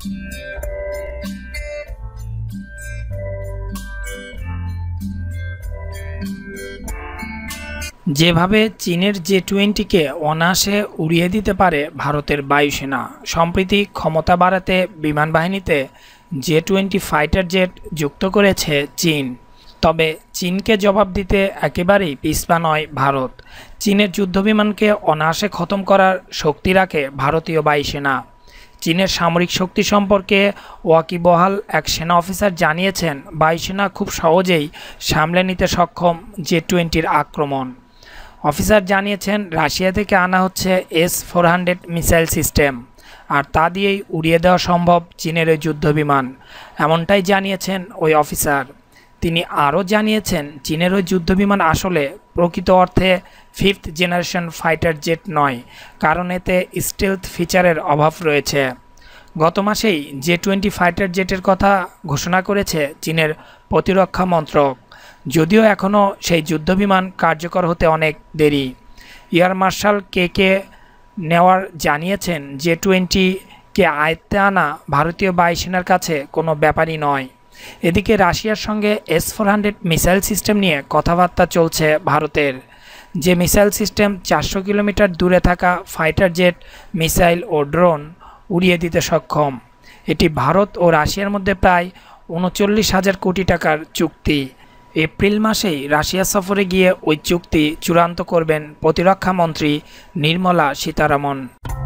যেভাবে চীনের J-20কে অনায়াসে উড়িয়ে দিতে পারে ভারতের বায়ুসেনা, সম্প্রতি ক্ষমতা বাড়াতে বিমান বাহিনীতে J-20 ফাইটার জেট যুক্ত করেছে চীন। তবে চীনকে জবাব দিতে একেবারেই পিছপা নয় ভারত। চীনের যুদ্ধবিমানকে অনায়াসে খতম করার শক্তি রাখে ভারতীয় বায়ুসেনা। চীনের সামরিক শক্তি সম্পর্কে ওয়াকিবহাল এক সেনা অফিসার জানিয়েছেন, বায়ুসেনা খুব সহজেই সামলে নিতে সক্ষম J-20-র আক্রমণ। অফিসার জানিয়েছেন, রাশিয়া থেকে আনা হচ্ছে S-400 মিসাইল সিস্টেম, আর তা দিয়েই উড়িয়ে দেওয়া সম্ভব চীনের ওই যুদ্ধবিমান, এমনটাই জানিয়েছেন ওই অফিসার। তিনি আরও জানিয়েছেন, চীনের ওই যুদ্ধবিমান আসলে প্রকৃত অর্থে 5th জেনারেশন ফাইটার জেট নয়, কারণ এতে স্টেলথ ফিচারের অভাব রয়েছে। গত মাসেই J-20 ফাইটার জেটের কথা ঘোষণা করেছে চীনের প্রতিরক্ষা মন্ত্রক, যদিও এখনও সেই যুদ্ধবিমান কার্যকর হতে অনেক দেরি। এয়ার মার্শাল কে নেওয়ার জানিয়েছেন, J-20-কে আয়ত্তে আনা ভারতীয় বায়ুসেনার কাছে কোনো ব্যাপারই নয়। এদিকে রাশিয়ার সঙ্গে S-400 মিসাইল সিস্টেম নিয়ে কথাবার্তা চলছে ভারতের। যে মিসাইল সিস্টেম 400 কিলোমিটার দূরে থাকা ফাইটার জেট, মিসাইল ও ড্রোন উড়িয়ে দিতে সক্ষম। এটি ভারত ও রাশিয়ার মধ্যে প্রায় 39,000 কোটি টাকার চুক্তি। এপ্রিল মাসেই রাশিয়া সফরে গিয়ে ওই চুক্তি চূড়ান্ত করবেন প্রতিরক্ষা মন্ত্রী নির্মলা সীতারামন।